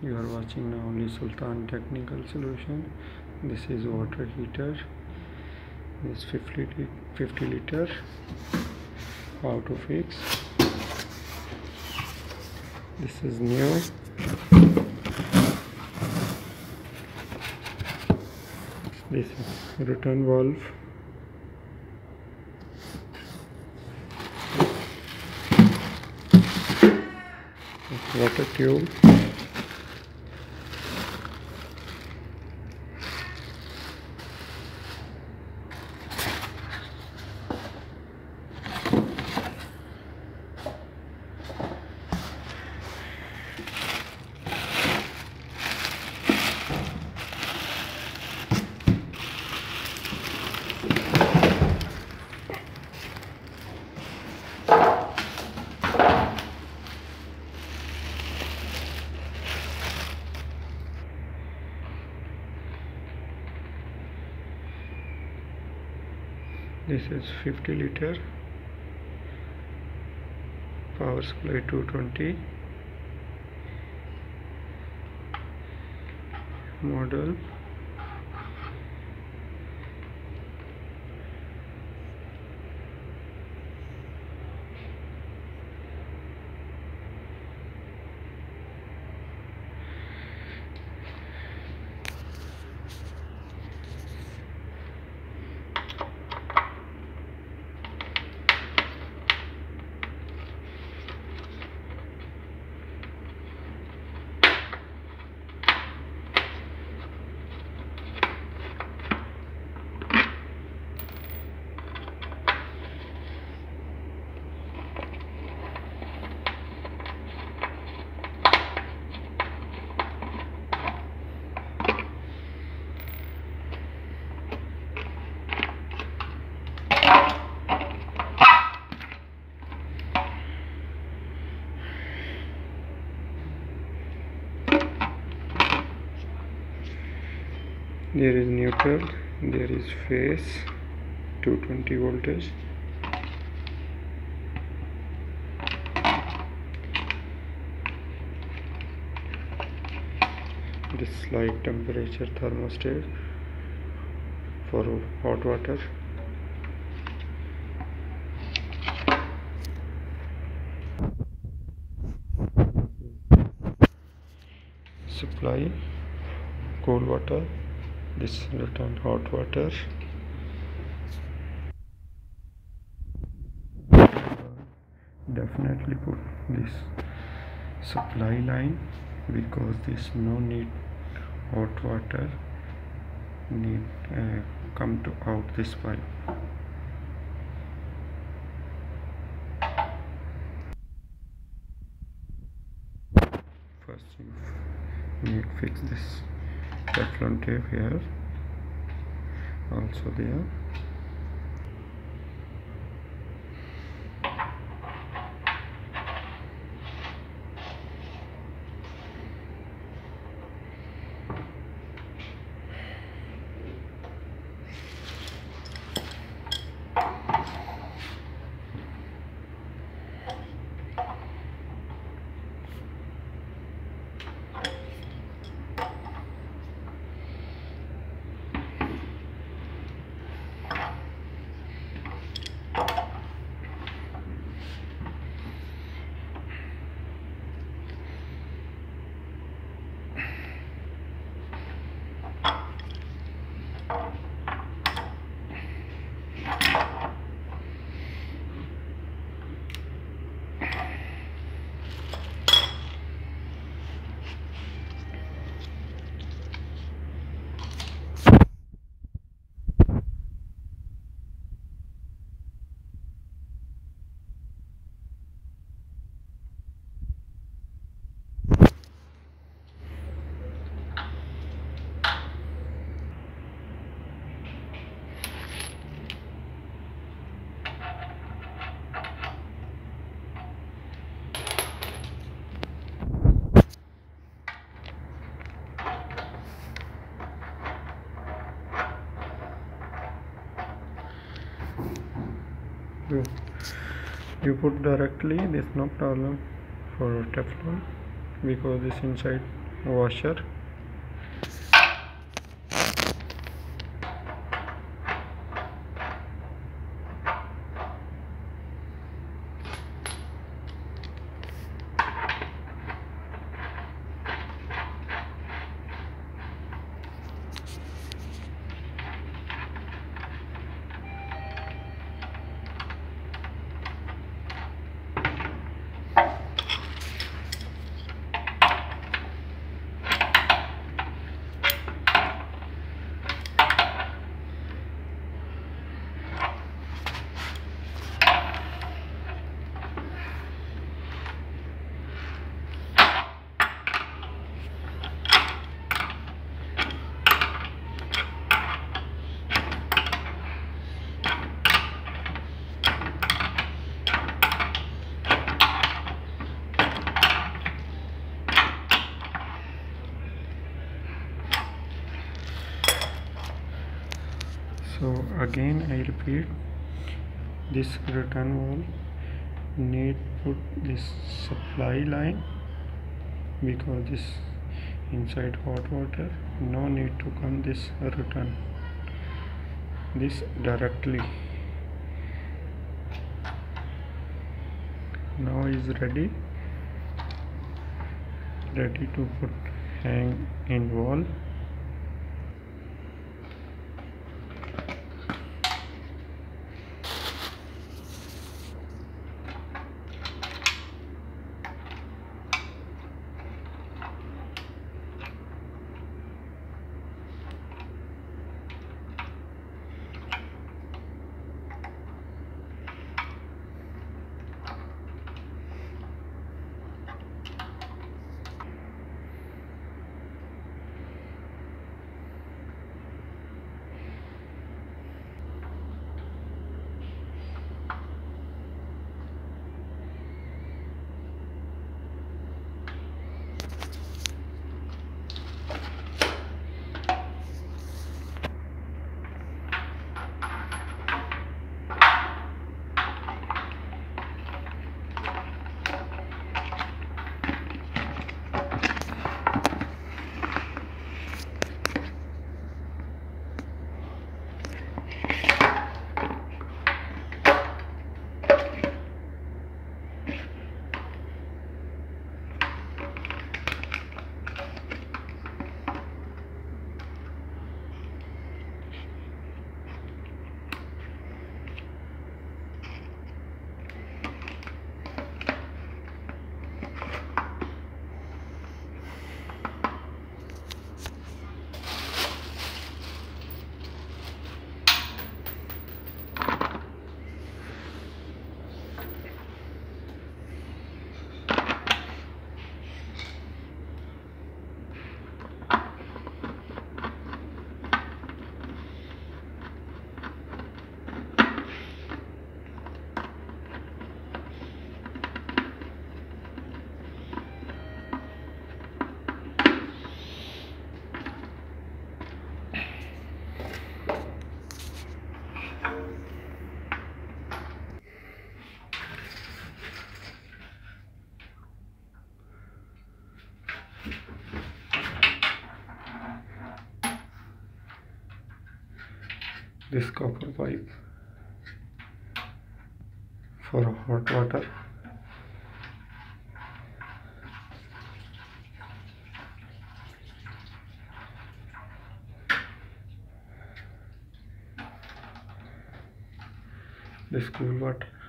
You are watching now only Sultan Technical Solution. This is water heater. This 50 liter. How to fix. This is new. This is return valve. Water tube. This is 50 liter, power supply 220, model there is neutral, there is phase, 220 voltage. This like temperature thermostat for hot water. Supply cold water. This return hot water. Definitely put this supply line because this no need hot water need come to out this pipe. First you need fix this Teflon tape here, also there. you put directly, there's no problem for Teflon because this inside washer. So again I repeat, this return wall need put this supply line, because this inside hot water, no need to come this return this directly. Now is ready to put hang in wall. This copper pipe for hot water. This cool water.